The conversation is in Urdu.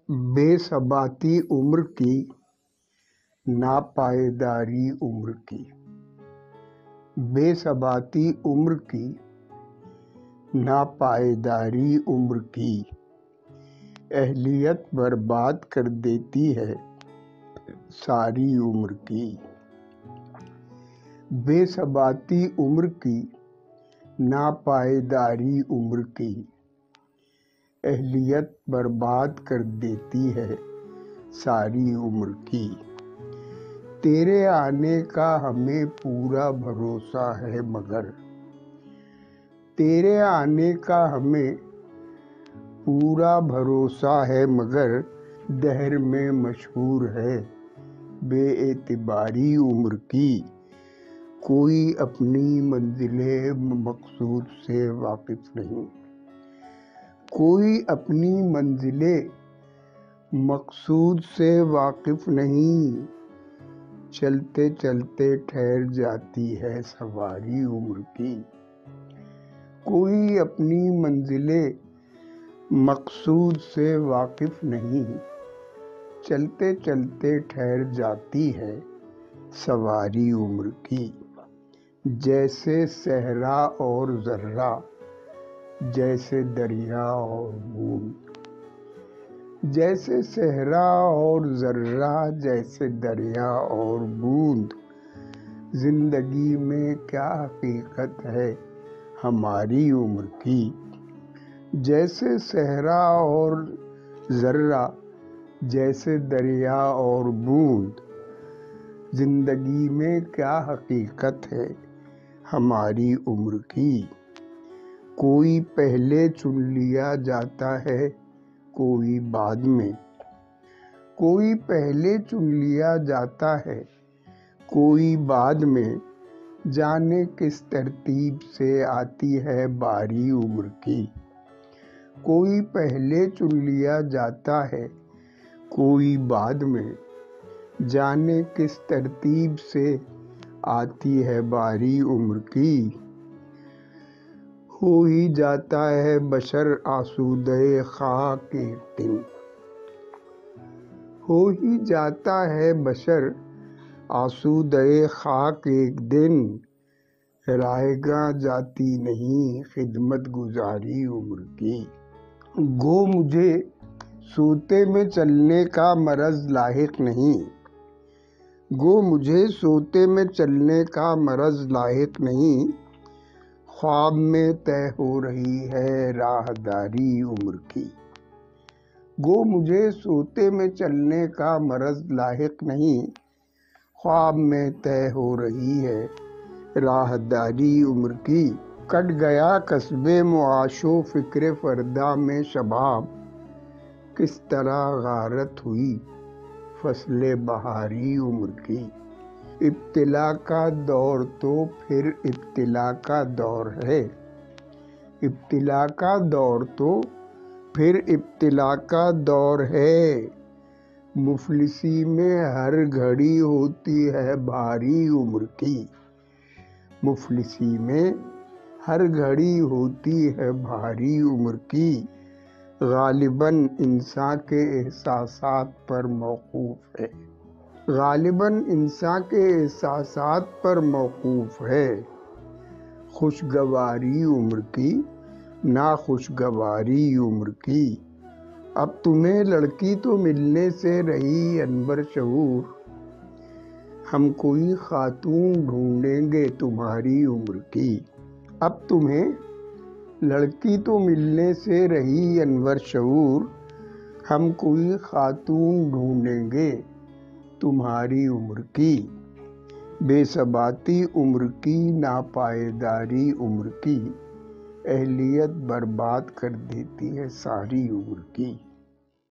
بے ثباتی عمر کی، ناپائیداری عمر کی۔ بے ثباتی عمر کی، ناپائیداری عمر کی، اہلیت برباد کر دیتی ہے ساری عمر کی۔ بے ثباتی عمر کی، ناپائیداری عمر کی، اہلیت برباد کر دیتی ہے ساری عمر کی۔ تیرے آنے کا ہمیں پورا بھروسہ ہے مگر، تیرے آنے کا ہمیں پورا بھروسہ ہے مگر، دہر میں مشہور ہے بے اعتباری عمر کی۔ کوئی اپنی منزل مقصود سے واقف نہیں، کوئی اپنی منزل مقصود سے واقف نہیں، چلتے چلتے ٹھہر جاتی ہے سواری عمر کی۔ کوئی اپنی منزل مقصود سے واقف نہیں، چلتے چلتے ٹھہر جاتی ہے سواری عمر کی۔ جیسے صحرا اور ذرہ، جیسے دریا اور بوند، جیسے صحرا اور ذرہ، جیسے دریا اور بوند، زندگی میں کیا حقیقت ہے ہماری عمر کی۔ جیسے صحرا اور ذرہ، جیسے دریا اور بوند، زندگی میں کیا حقیقت ہے ہماری عمر کی۔ کوئی پہلے چن لیا جاتا ہے کوئی بعد میں، کوئی پہلے چن لیا جاتا ہے کوئی بعد میں، جانے کس ترتیب سے آتی ہے باری عمر کی۔ کوئی پہلے چن لیا جاتا ہے کوئی بعد میں، جانے کس ترتیب سے آتی ہے باری عمر کی۔ ہو ہی جاتا ہے بشر آسودہ خاک ایک دن، ہو ہی جاتا ہے بشر آسودہ خاک ایک دن، رائے گاں جاتی نہیں خدمت گزاری عمر کی۔ گو مجھے سوتے میں چلنے کا مرض لاحق نہیں، گو مجھے سوتے میں چلنے کا مرض لاحق نہیں، خواب میں طے ہو رہی ہے راہداری عمر کی۔ گو مجھے سوتے میں چلنے کا مرض لاحق نہیں، خواب میں طے ہو رہی ہے راہداری عمر کی۔ کٹ گیا کسب معاش و فکر فردا میں شباب، کس طرح غارت ہوئی فصل بہاری عمر کی۔ ابتلا کا دور تو پھر ابتلا کا دور ہے، ابتلا کا دور تو پھر ابتلا کا دور ہے، مفلسی میں ہر گھڑی ہوتی ہے بھاری عمر کی۔ مفلسی میں ہر گھڑی ہوتی ہے بھاری عمر کی، غالباً انسان کے احساسات پر موقوف ہے، غالباً انسان کے احساسات پر موقوف ہے۔ خوشگواری عمر کی، ناخوشگواری عمر کی، اب تمہیں لڑکی تو ملنے سے رہی انور شعور، ہم کوئی خاتون ڈھونڈیں گے تمہاری عمر کی۔ اب تمہیں لڑکی تو ملنے سے رہی انور شعور، ہم کوئی خاتون ڈھونڈیں گے تمہاری عمر کی۔ بے ثباتی عمر کی، ناپائیداری عمر کی، اہلیت برباد کر دیتی ہے ساری عمر کی۔